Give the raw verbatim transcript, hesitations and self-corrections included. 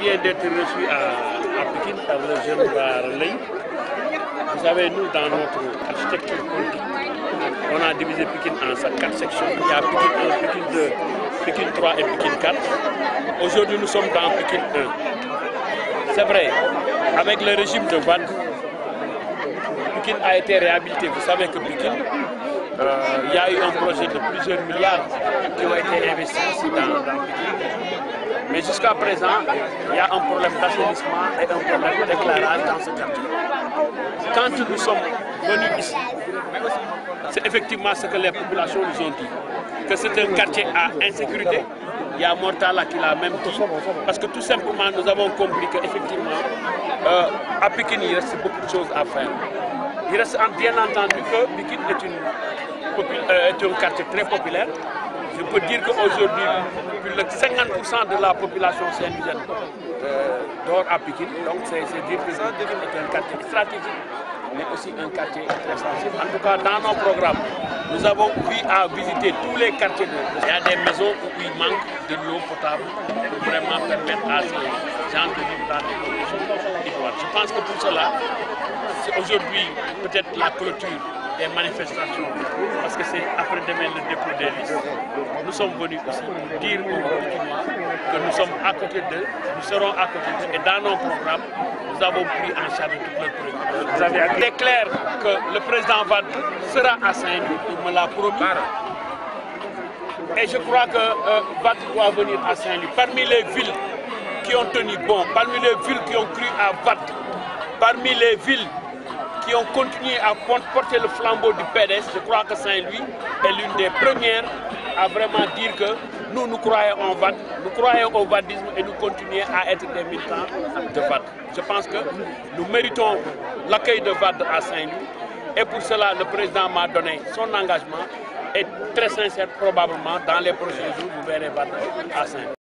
vient d'être reçu à, à Pékin par le jeune Barley. Vous savez, nous, dans notre architecture politique, on a divisé Pékin en quatre sections. Il y a Pékin un, Pékin deux, Pékin trois et Pékin quatre. Aujourd'hui, nous sommes dans Pékin un. C'est vrai, avec le régime de Wade, Pékin a été réhabilité. Vous savez que Pékin, euh, il y a eu un projet de plusieurs milliards qui ont été investis ici dans, dans Pékin. Mais jusqu'à présent, il y a un problème d'assainissement et un problème d'éclairage dans ce quartier. Quand nous sommes venus ici, c'est effectivement ce que les populations nous ont dit, que c'est un quartier à insécurité. Il y a Mortala qui l'a même dit, parce que tout simplement nous avons compris qu'effectivement, euh, à Pékin, il reste beaucoup de choses à faire. Il reste bien entendu que Pékin est, une, euh, est un quartier très populaire. Je peux dire qu'aujourd'hui, plus de cinquante pour cent de la population saint-louisienne euh, dort à Pékin. Donc c'est dire que Pékin est un quartier stratégique, mais aussi un quartier très sensible. En tout cas, dans nos programmes, nous avons eu à visiter tous les quartiers. De... Il y a des maisons où il manque de l'eau potable pour vraiment permettre à ces gens de vivre dans des conditions idéales. Je pense que pour cela, c'est aujourd'hui peut-être la clôture des manifestations, parce que c'est après-demain le dépôt des listes. Nous sommes venus aussi dire aux Pékinois que nous sommes à côté d'eux, nous serons à côté d'eux, et dans nos programmes, nous avons pris en charge toutes leurs préoccupations. Il est clair que le président Wade sera à Saint-Louis, il me l'a promis, et je crois que euh, Wade doit venir à Saint-Louis. Parmi les villes qui ont tenu bon, parmi les villes qui ont cru à Wade, parmi les villes qui ont continué à porter le flambeau du P D S, je crois que Saint-Louis est l'une des premières à vraiment dire que nous, nous croyons en Wade, nous croyons au vadisme et nous continuons à être des militants de Wade. Je pense que nous méritons l'accueil de Wade à Saint-Louis et pour cela, le président m'a donné son engagement et très sincère, probablement, dans les prochains jours, vous verrez Wade à Saint-Louis.